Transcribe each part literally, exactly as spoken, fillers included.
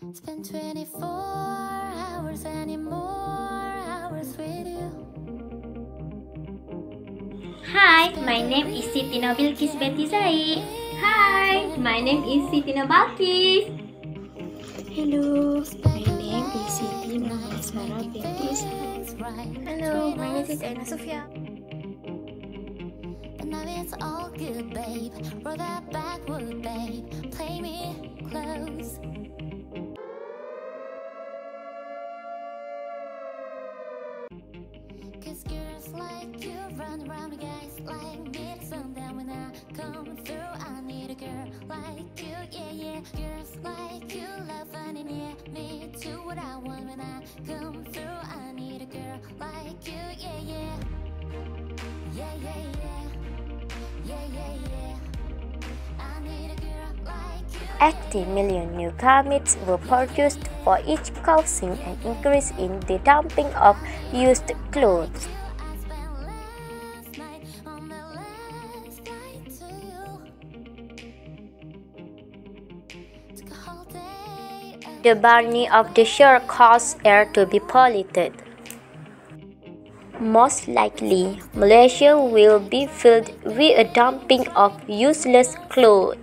Spend twenty-four hours and more hours with you. Hi, my name is Siti Nobilkis Betizai. Hi, my name is Siti Nobalkis. Hello, my name is Siti Nobalsara Betizai. Hello, my name is Aina Sofia. And now it's all good, babe. Roll that backward, babe. Play me close. Cause girls like you run around with guys like me to sundown. When I come through, I need a girl like you, yeah, yeah. Girls like you love fun and yeah, me too. What I want when I come through, I need a girl like you, yeah, yeah. Yeah, yeah, yeah. Yeah, yeah, yeah. I need a girl like you. eighty million new garments were produced for each, causing an increase in the dumping of used clothes. I spent last night on the last flight to you. Took a whole day. The burning of the shore caused air to be polluted. Most likely, Malaysia will be filled with a dumping of useless clothes.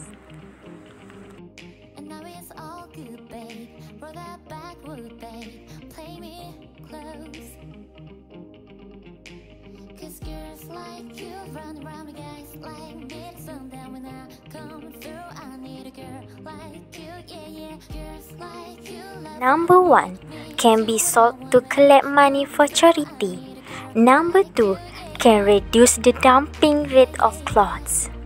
And now it's all good, babe. Roll that backward, babe. Play me close. Cause girls like you run around with guys like me to sundown. When I come through, I need a girl like you, yeah, yeah. Girls like you love. Number one, can be sold to collect money for charity. Number two, can reduce the dumping rate of clothes.